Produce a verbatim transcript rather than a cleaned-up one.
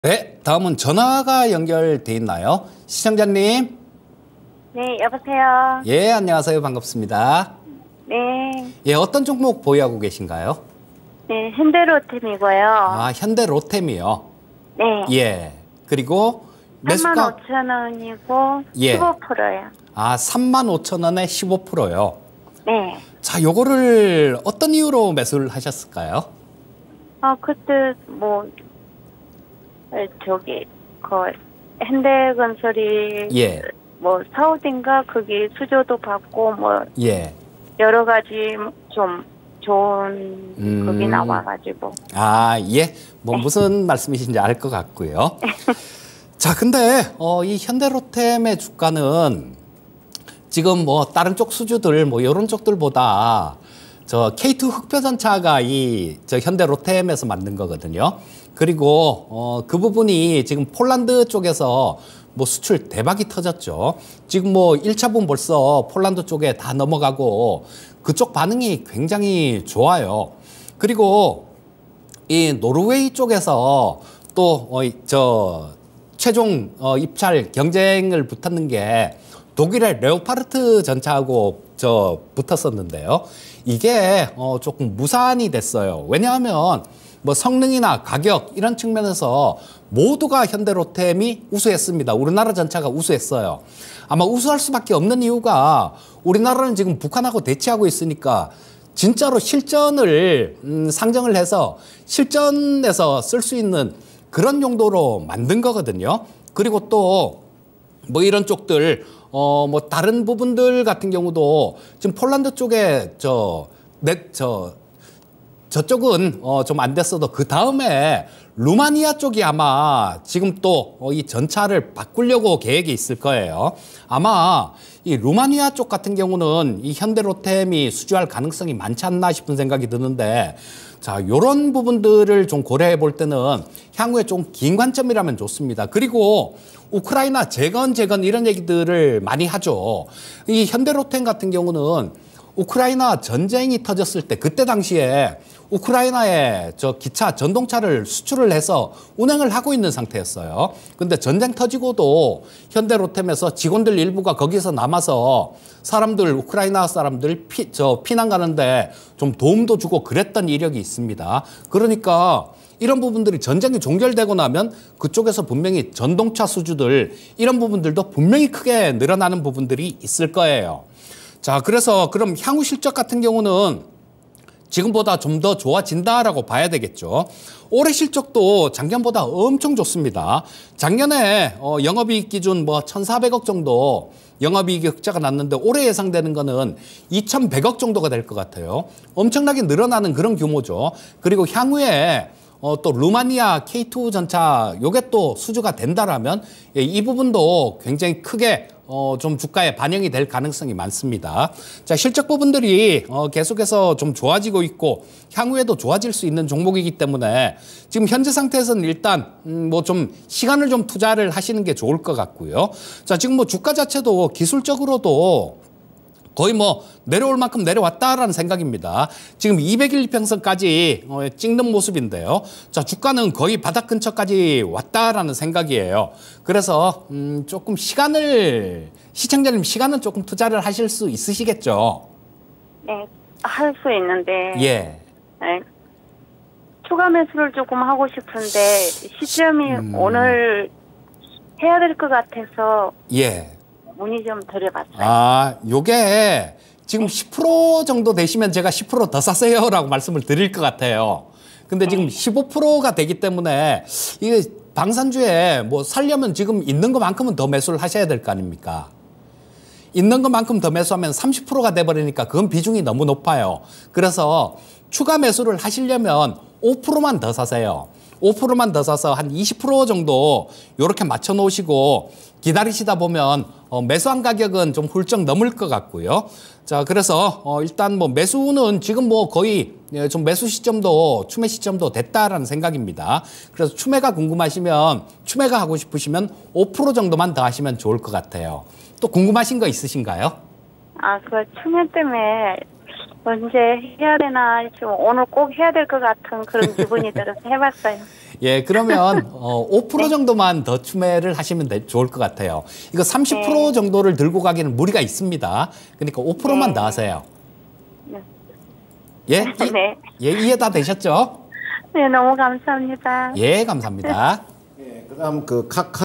네, 다음은 전화가 연결돼 있나요? 시청자님. 네, 여보세요. 예, 안녕하세요. 반갑습니다. 네, 예, 어떤 종목 보유하고 계신가요? 네, 현대로템이고요. 아, 현대 로템이요. 네, 예. 그리고 삼만 매수가 오천 원이고 예. 십오 퍼센트요. 아, 삼만 오천 원에 십오 퍼센트요. 네. 자, 요거를 어떤 이유로 매수를 하셨을까요? 아, 그때 뭐 에, 저기 그 현대건설이 예. 뭐 사우디인가 거기 수조도 받고 뭐 예. 여러 가지 좀 좋은 음. 거기 나와가지고. 아, 예. 뭐 무슨 말씀이신지 알 것 같고요. 자, 근데 어, 이 현대로템의 주가는 지금 뭐 다른 쪽 수주들 뭐 이런 쪽들보다 저 케이투 흑표전차가 이 저 현대로템에서 만든 거거든요. 그리고 어, 그 부분이 지금 폴란드 쪽에서 뭐 수출 대박이 터졌죠. 지금 뭐 일 차분 벌써 폴란드 쪽에 다 넘어가고 그쪽 반응이 굉장히 좋아요. 그리고 이 노르웨이 쪽에서 또 어, 저 최종 어, 입찰 경쟁을 붙었는 게 독일의 레오파르트 전차하고 저 붙었었는데요. 이게 어, 조금 무산이 됐어요. 왜냐하면 뭐 성능이나 가격 이런 측면에서 모두가 현대로템이 우수했습니다. 우리나라 전차가 우수했어요. 아마 우수할 수밖에 없는 이유가 우리나라는 지금 북한하고 대치하고 있으니까 진짜로 실전을 음, 상정을 해서 실전에서 쓸 수 있는 그런 용도로 만든 거거든요. 그리고 또 뭐 이런 쪽들 어 뭐 다른 부분들 같은 경우도 지금 폴란드 쪽에 저 넷 저 저쪽은 어 좀 안 됐어도 그 다음에 루마니아 쪽이 아마 지금 또 이 전차를 바꾸려고 계획이 있을 거예요. 아마 이 루마니아 쪽 같은 경우는 이 현대로템이 수주할 가능성이 많지 않나 싶은 생각이 드는데, 자, 요런 부분들을 좀 고려해 볼 때는 향후에 좀 긴 관점이라면 좋습니다. 그리고 우크라이나 재건 재건 이런 얘기들을 많이 하죠. 이 현대로템 같은 경우는 우크라이나 전쟁이 터졌을 때 그때 당시에 우크라이나에 저 기차 전동차를 수출을 해서 운행을 하고 있는 상태였어요. 근데 전쟁 터지고도 현대로템에서 직원들 일부가 거기서 남아서 사람들 우크라이나 사람들 피, 저 피난 가는데 좀 도움도 주고 그랬던 이력이 있습니다. 그러니까 이런 부분들이 전쟁이 종결되고 나면 그쪽에서 분명히 전동차 수주들 이런 부분들도 분명히 크게 늘어나는 부분들이 있을 거예요. 자, 그래서 그럼 향후 실적 같은 경우는 지금보다 좀 더 좋아진다라고 봐야 되겠죠. 올해 실적도 작년보다 엄청 좋습니다. 작년에 어, 영업이익 기준 뭐 천사백억 정도 영업이익 흑자가 났는데 올해 예상되는 거는 이천백억 정도가 될 것 같아요. 엄청나게 늘어나는 그런 규모죠. 그리고 향후에 어, 또 루마니아 케이투 전차 요게 또 수주가 된다라면 예, 이 부분도 굉장히 크게 어, 좀 주가에 반영이 될 가능성이 많습니다. 자, 실적 부분들이 어, 계속해서 좀 좋아지고 있고 향후에도 좋아질 수 있는 종목이기 때문에 지금 현재 상태에서는 일단 음, 뭐 좀 시간을 좀 투자를 하시는 게 좋을 것 같고요. 자, 지금 뭐 주가 자체도 기술적으로도 거의 뭐 내려올 만큼 내려왔다라는 생각입니다. 지금 이백 일 이평선까지 찍는 모습인데요. 자, 주가는 거의 바닥 근처까지 왔다라는 생각이에요. 그래서 음 조금 시간을 시청자님 시간은 조금 투자를 하실 수 있으시겠죠? 네, 할 수 있는데. 예. 네, 추가 매수를 조금 하고 싶은데 시점이 음... 오늘 해야 될 것 같아서. 예. 문의 좀 드려봤어요. 아, 요게 지금 십 퍼센트 정도 되시면 제가 십 퍼센트 더 사세요라고 말씀을 드릴 것 같아요. 근데 지금 십오 퍼센트가 되기 때문에 이게 방산주에 뭐 살려면 지금 있는 것만큼은 더 매수를 하셔야 될 거 아닙니까? 있는 것만큼 더 매수하면 삼십 퍼센트가 돼버리니까 그건 비중이 너무 높아요. 그래서 추가 매수를 하시려면 오 퍼센트만 더 사세요. 오 퍼센트만 더 사서 한 이십 퍼센트 정도 이렇게 맞춰 놓으시고 기다리시다 보면 어, 매수한 가격은 좀 훌쩍 넘을 것 같고요. 자, 그래서 어, 일단 뭐 매수는 지금 뭐 거의 예, 좀 매수 시점도 추매 시점도 됐다라는 생각입니다. 그래서 추매가 궁금하시면 추매가 하고 싶으시면 오 퍼센트 정도만 더 하시면 좋을 것 같아요. 또 궁금하신 거 있으신가요? 아, 그 추매 때문에 언제 해야 되나 지금 오늘 꼭 해야 될 것 같은 그런 기분이 들어서 해봤어요. 예, 그러면 어, 오 퍼센트 네. 정도만 더 추매를 하시면 돼- 좋을 것 같아요. 이거 삼십 퍼센트 네. 정도를 들고 가기는 무리가 있습니다. 그러니까 오 퍼센트만 네. 더 하세요. 네. 예? 이, 네. 예, 이해 다 되셨죠? 네, 너무 감사합니다. 예, 감사합니다. 예, 그다음 그 카카